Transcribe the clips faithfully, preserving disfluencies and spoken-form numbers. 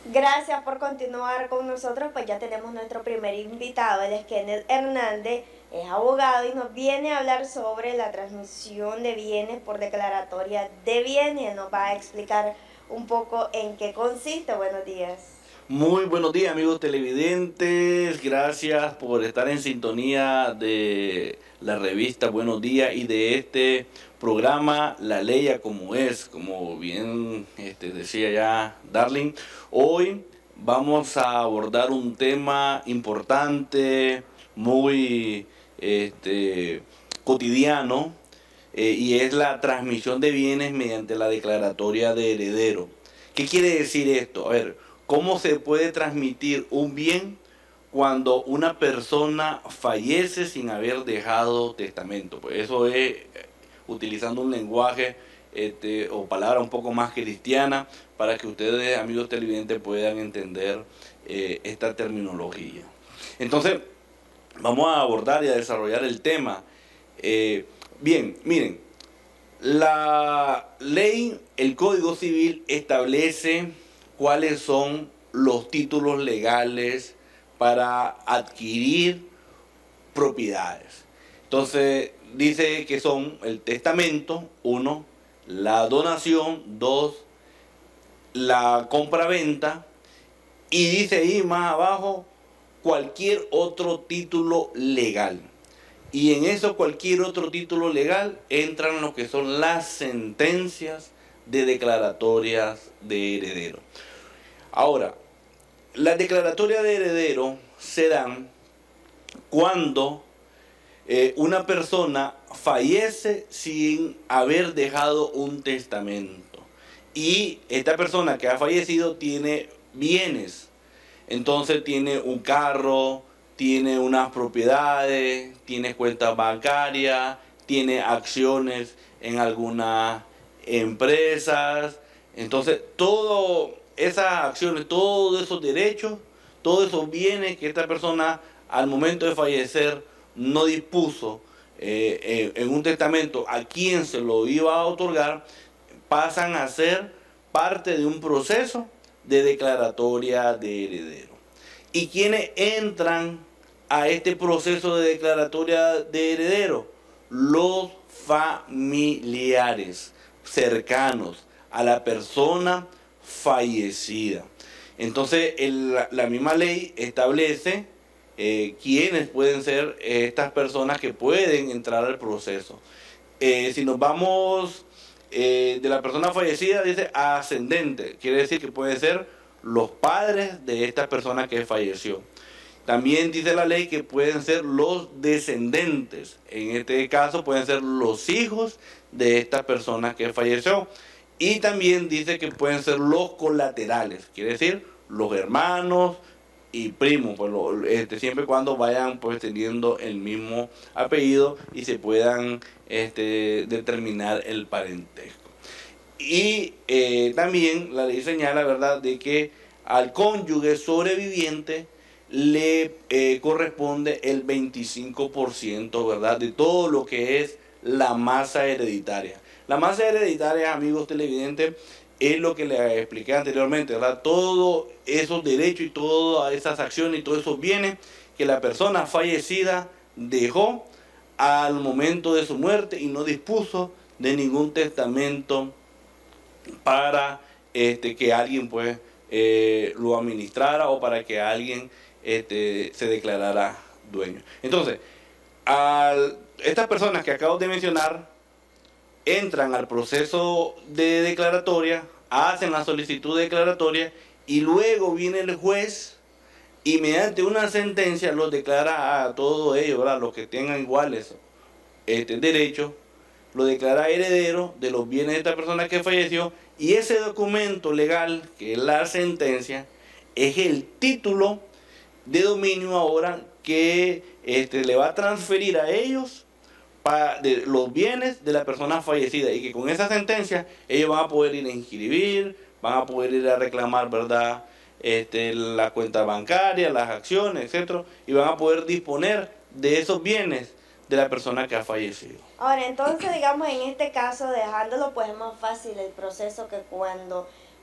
Gracias por continuar con nosotros, pues ya tenemos nuestro primer invitado, él es Kenneth Hernández, es abogado y nos viene a hablar sobre la transmisión de bienes por declaratoria de bienes. Él nos va a explicar un poco en qué consiste. Buenos días. Muy buenos días, amigos televidentes, gracias por estar en sintonía de la revista Buenos Días y de este programa La Ley a Como Es, como bien este, decía ya Darling. Hoy vamos a abordar un tema importante, muy este, cotidiano, eh, y es la transmisión de bienes mediante la declaratoria de heredero. ¿Qué quiere decir esto? A ver, ¿cómo se puede transmitir un bien cuando una persona fallece sin haber dejado testamento? Pues eso es eh, utilizando un lenguaje este, o palabra un poco más cristiana para que ustedes, amigos televidentes, puedan entender eh, esta terminología. Entonces, vamos a abordar y a desarrollar el tema. Eh, bien, miren, la ley, el Código Civil establece cuáles son los títulos legales para adquirir propiedades. Entonces dice que son el testamento, uno, la donación, dos, la compra-venta, y dice ahí más abajo cualquier otro título legal. Y en eso cualquier otro título legal entran lo que son las sentencias de declaratorias de heredero. Ahora, las declaratorias de heredero se dan cuando eh, una persona fallece sin haber dejado un testamento. Y esta persona que ha fallecido tiene bienes. Entonces tiene un carro, tiene unas propiedades, tiene cuentas bancarias, tiene acciones en algunas empresas. Entonces, todas esas acciones, todos esos derechos, todos esos bienes que esta persona al momento de fallecer no dispuso eh, en un testamento a quien se lo iba a otorgar, pasan a ser parte de un proceso de declaratoria de heredero. ¿Y quiénes entran a este proceso de declaratoria de heredero? Los familiares cercanos a la persona fallecida. Entonces, el, la, la misma ley establece eh, quiénes pueden ser estas personas que pueden entrar al proceso. Eh, si nos vamos eh, de la persona fallecida, dice ascendente, quiere decir que puede ser los padres de esta persona que falleció. También dice la ley que pueden ser los descendentes. En este caso pueden ser los hijos de esta persona que falleció. Y también dice que pueden ser los colaterales, quiere decir los hermanos y primos, pues lo, este, siempre y cuando vayan pues teniendo el mismo apellido y se puedan este, determinar el parentesco. Y eh, también la ley señala, ¿verdad?, de que al cónyuge sobreviviente le eh, corresponde el veinticinco por ciento, ¿verdad?, de todo lo que es la masa hereditaria. La masa hereditaria, amigos televidentes, es lo que les expliqué anteriormente, ¿verdad? Todos esos derechos y todas esas acciones y todos esos bienes que la persona fallecida dejó al momento de su muerte y no dispuso de ningún testamento para este, que alguien pues eh, lo administrara o para que alguien este, se declarara dueño. Entonces, al, estas personas que acabo de mencionar entran al proceso de declaratoria, hacen la solicitud de declaratoria y luego viene el juez y mediante una sentencia los declara a todos ellos, ¿verdad?, los que tengan iguales este, derechos, lo declara heredero de los bienes de esta persona que falleció, y ese documento legal, que es la sentencia, es el título de dominio ahora que este, le va a transferir a ellos para de los bienes de la persona fallecida, y que con esa sentencia ellos van a poder ir a inscribir, van a poder ir a reclamar, ¿verdad?, este, la cuenta bancaria, las acciones, etcétera, y van a poder disponer de esos bienes de la persona que ha fallecido. Ahora, entonces, digamos, en este caso, dejándolo pues es más fácil el proceso que cuando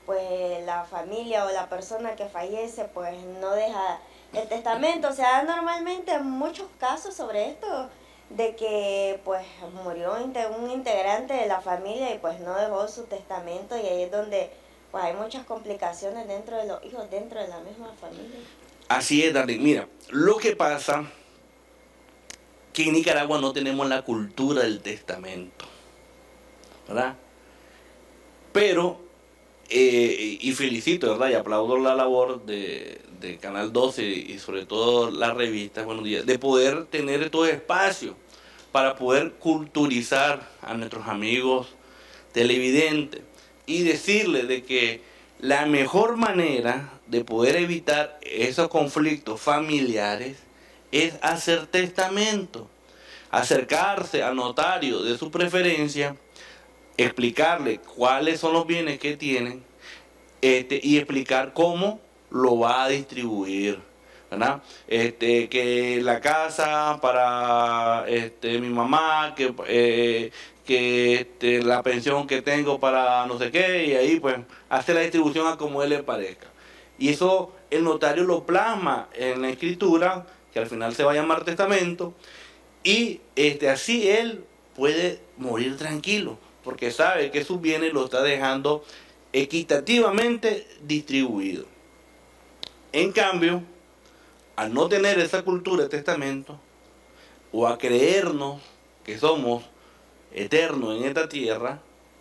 pues la familia o la persona que fallece pues no deja el testamento. O sea, normalmente muchos casos sobre esto de que pues murió un integrante de la familia y pues no dejó su testamento, y ahí es donde pues hay muchas complicaciones dentro de los hijos, dentro de la misma familia. Así es, Darlene. Mira, lo que pasa que en Nicaragua no tenemos la cultura del testamento, ¿verdad? Pero, eh, y felicito, ¿verdad? Y aplaudo la labor de, de Canal doce y sobre todo la revista Buenos Días, de poder tener estos espacios para poder culturizar a nuestros amigos televidentes y decirles de que la mejor manera de poder evitar esos conflictos familiares es hacer testamento, acercarse al notario de su preferencia, explicarle cuáles son los bienes que tienen, este, y explicar cómo lo va a distribuir, ¿verdad? Este, que la casa para este, mi mamá, que, eh, que este, la pensión que tengo para no sé qué, y ahí pues hace la distribución a como él le parezca. Y eso el notario lo plasma en la escritura, que al final se va a llamar testamento, y este, así él puede morir tranquilo, porque sabe que sus bienes lo está dejando equitativamente distribuido. En cambio, al no tener esa cultura de testamento, o a creernos que somos eternos en esta tierra,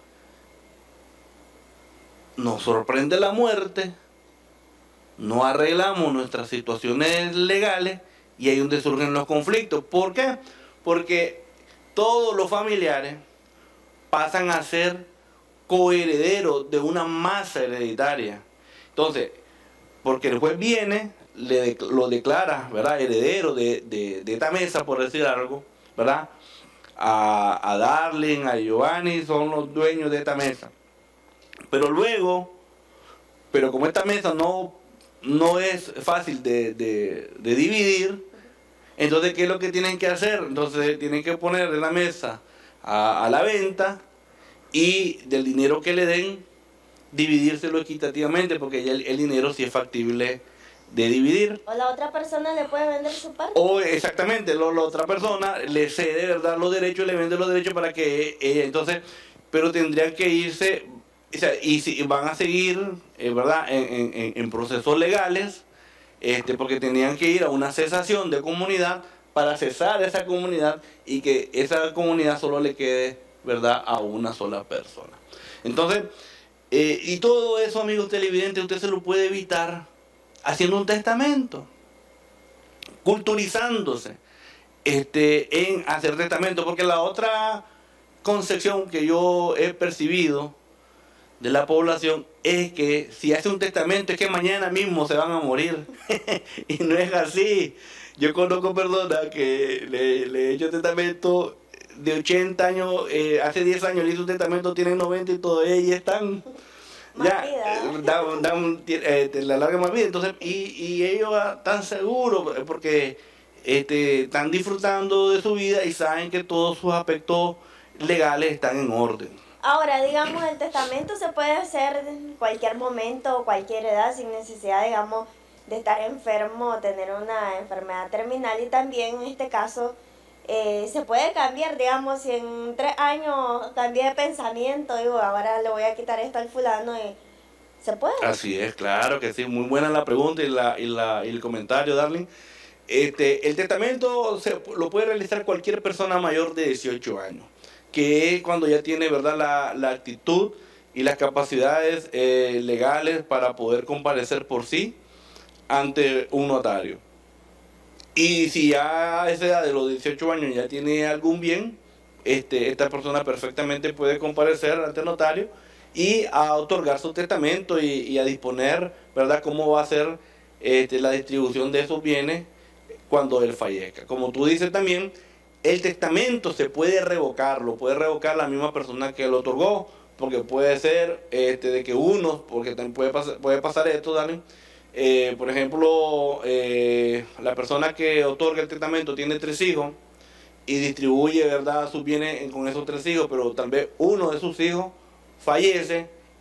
nos sorprende la muerte, no arreglamos nuestras situaciones legales y ahí es donde surgen los conflictos. ¿Por qué? Porque todos los familiares pasan a ser coherederos de una masa hereditaria. Entonces, porque el juez viene, le, lo declara, ¿verdad?, heredero de, de, de esta mesa, por decir algo, ¿verdad? A, a Darlene, a Giovanni, son los dueños de esta mesa. Pero luego, pero como esta mesa no, no es fácil de, de, de dividir, entonces, ¿qué es lo que tienen que hacer? Entonces, tienen que poner en la mesa a, a la venta, y del dinero que le den, dividírselo equitativamente, porque ya el, el dinero sí es factible de dividir. O la otra persona le puede vender su parte. O exactamente, lo, la otra persona le cede, ¿verdad?, los derechos, le vende los derechos para que ella, entonces, pero tendrían que irse, o sea, y si van a seguir, eh, ¿verdad?, en, en, en procesos legales, este, porque tenían que ir a una cesación de comunidad para cesar esa comunidad y que esa comunidad solo le quede, ¿verdad?, a una sola persona. Entonces, eh, y todo eso, amigos televidentes, usted se lo puede evitar haciendo un testamento, culturizándose este, en hacer testamento, porque la otra concepción que yo he percibido de la población es que si hace un testamento es que mañana mismo se van a morir. Y no es así. Yo conozco personas que le, le he hecho testamento de ochenta años, eh, hace diez años le hizo un testamento, tienen noventa y todavía y están más ya, vida. dan, dan eh, la larga más vida. Entonces, y, y ellos están seguros porque este, están disfrutando de su vida y saben que todos sus aspectos legales están en orden. Ahora, digamos, el testamento se puede hacer en cualquier momento o cualquier edad sin necesidad, digamos, de estar enfermo o tener una enfermedad terminal, y también en este caso eh, se puede cambiar, digamos, si en tres años cambié de pensamiento, digo, ahora le voy a quitar esto al fulano, y se puede. Así es, claro que sí, muy buena la pregunta y, la, y, la, y el comentario, Darlene. Este, el testamento se, lo puede realizar cualquier persona mayor de dieciocho años, que es cuando ya tiene, ¿verdad?, la, la actitud y las capacidades eh, legales para poder comparecer por sí ante un notario. Y si ya a esa edad de los dieciocho años ya tiene algún bien, este, esta persona perfectamente puede comparecer ante el notario y a otorgar su testamento y, y a disponer, ¿verdad?, cómo va a ser este, la distribución de esos bienes cuando él fallezca. Como tú dices también, el testamento se puede revocar, lo puede revocar la misma persona que lo otorgó, porque puede ser este, de que uno, porque también puede pasar, puede pasar esto, Dani, eh, por ejemplo, eh, la persona que otorga el testamento tiene tres hijos y distribuye, ¿verdad?, sus bienes con esos tres hijos, pero tal vez uno de sus hijos fallece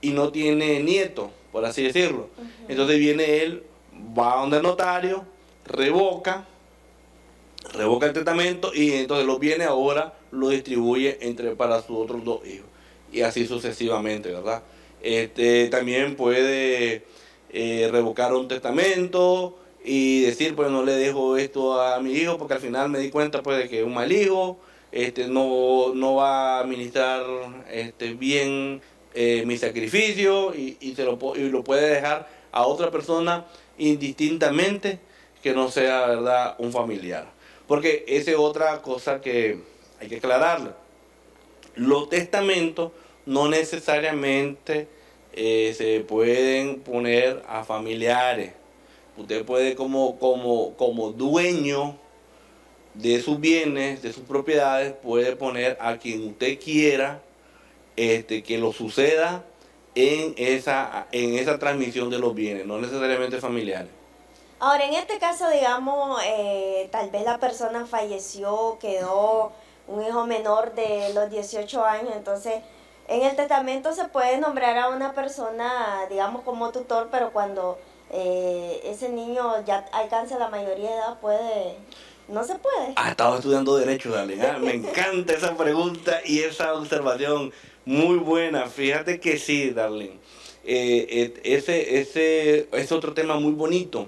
y no tiene nieto, por así decirlo. Uh-huh. Entonces viene él, va donde el notario, revoca, revoca el testamento y entonces los bienes ahora lo distribuye entre para sus otros dos hijos. Y así sucesivamente, ¿verdad? Este, también puede eh, revocar un testamento y decir, pues no le dejo esto a mi hijo porque al final me di cuenta pues de que es un mal hijo, este, no, no va a administrar este, bien eh, mi sacrificio y, y, se lo, y lo puede dejar a otra persona indistintamente que no sea, ¿verdad?, un familiar. Porque esa es otra cosa que hay que aclararle. Los testamentos no necesariamente eh, se pueden poner a familiares. Usted puede como, como, como dueño de sus bienes, de sus propiedades, puede poner a quien usted quiera este, que lo suceda en esa, en esa transmisión de los bienes, no necesariamente familiares. Ahora, en este caso, digamos, eh, tal vez la persona falleció, quedó un hijo menor de los dieciocho años, entonces en el testamento se puede nombrar a una persona, digamos, como tutor, pero cuando eh, ese niño ya alcanza la mayoría de edad, puede, no se puede. Ah, estaba estudiando Derecho, Darlene. Ah, me encanta esa pregunta y esa observación, muy buena. Fíjate que sí, Darlene. Eh, ese, ese es otro tema muy bonito,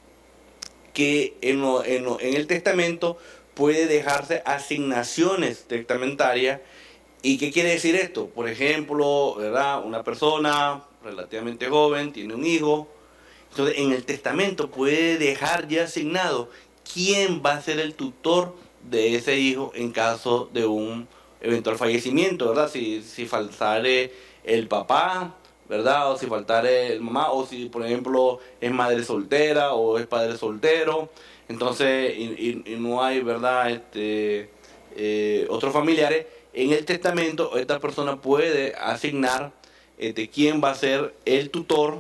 que en, lo, en, lo, en el testamento puede dejarse asignaciones testamentarias. ¿Y qué quiere decir esto? Por ejemplo, ¿verdad?, una persona relativamente joven tiene un hijo, entonces en el testamento puede dejar ya asignado quién va a ser el tutor de ese hijo en caso de un eventual fallecimiento, ¿verdad? Si, si faltare el papá, ¿verdad? O si faltare el mamá, o si por ejemplo es madre soltera o es padre soltero, entonces y, y, y no hay, ¿verdad?, este, eh, otros familiares. En el testamento esta persona puede asignar este, quién va a ser el tutor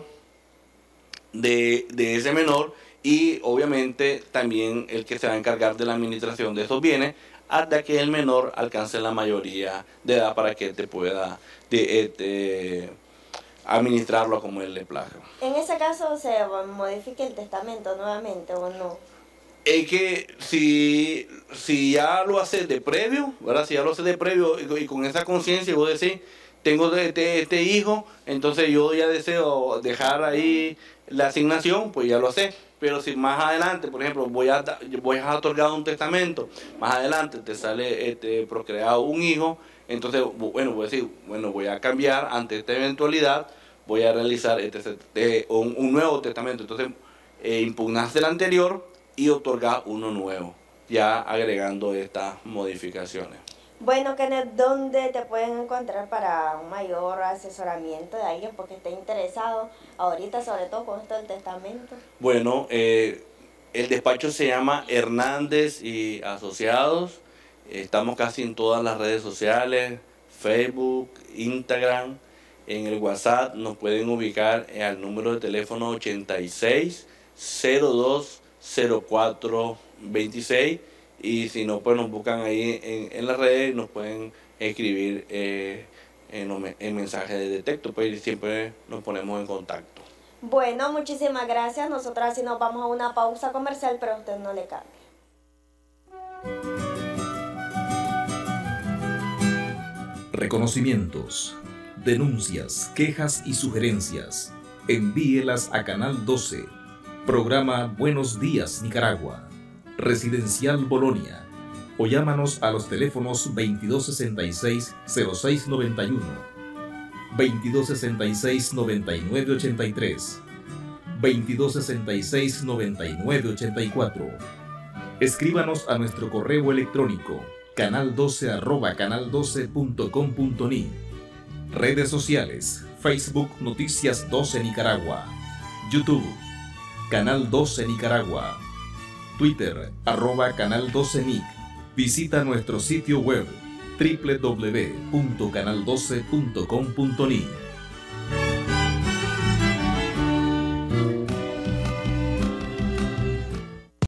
de, de ese menor y obviamente también el que se va a encargar de la administración de esos bienes hasta que el menor alcance la mayoría de edad para que te pueda de, de, administrarlo como él le plazca. En ese caso, ¿se modifica el testamento nuevamente o no? Es que si, si ya lo haces de previo, ¿verdad? Si ya lo haces de previo y, y con esa conciencia vos decís, tengo este, este hijo, entonces yo ya deseo dejar ahí la asignación, pues ya lo haces. Pero si más adelante, por ejemplo, voy a, voy a otorgar un testamento, más adelante te sale este, procreado un hijo, entonces, bueno, voy a decir, bueno, voy a cambiar ante esta eventualidad, voy a realizar este, este, un, un nuevo testamento. Entonces, eh, impugnaste el anterior y otorgar uno nuevo, ya agregando estas modificaciones. Bueno, Kenneth, ¿dónde te pueden encontrar para un mayor asesoramiento de alguien porque esté interesado ahorita, sobre todo con esto del testamento? Bueno, eh, el despacho se llama Hernández y Asociados. Estamos casi en todas las redes sociales, Facebook, Instagram. En el WhatsApp nos pueden ubicar al número de teléfono ochenta y seis, cero dos, cero cuatro veintiséis. Y si no, pues nos buscan ahí en, en las redes y nos pueden escribir eh, en, en mensaje de texto, pues siempre nos ponemos en contacto. Bueno, muchísimas gracias. Nosotros así nos vamos a una pausa comercial, pero a usted no le cambie. Reconocimientos, denuncias, quejas y sugerencias. Envíelas a Canal doce. Programa Buenos Días Nicaragua. Residencial Bolonia, o llámanos a los teléfonos veintidós sesenta y seis, cero seis noventa y uno, veintidós sesenta y seis, noventa y nueve ochenta y tres, veintidós sesenta y seis, noventa y nueve ochenta y cuatro. Escríbanos a nuestro correo electrónico canal doce arroba canal doce punto com punto ni. Redes sociales: Facebook Noticias doce Nicaragua, YouTube Canal doce Nicaragua, Twitter, arroba Canal doce Nic. Visita nuestro sitio web doble u doble u doble u punto canal doce punto com punto ni.